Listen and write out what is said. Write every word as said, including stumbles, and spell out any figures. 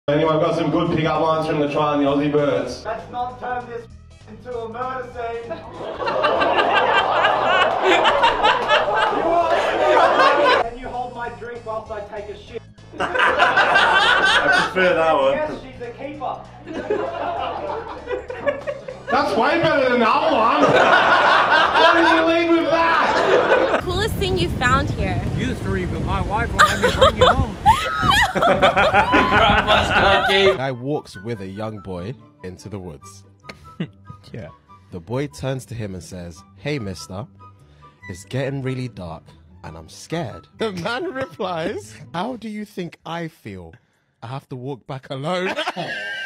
Anyone got some good pick-up lines from the try and the Aussie birds? Let's not turn this into a murder scene. Can you hold my drink whilst I take a shit? I prefer that one. Yes, she's a keeper. That's way better than the other one. Why did you lead with that? Coolest thing you found here? You three, but my wife won't let me bring you home. Guy walks with a young boy into the woods. Yeah. The boy turns to him and says, "Hey mister, it's getting really dark and I'm scared." The man replies, "How do you think I feel? I have to walk back alone."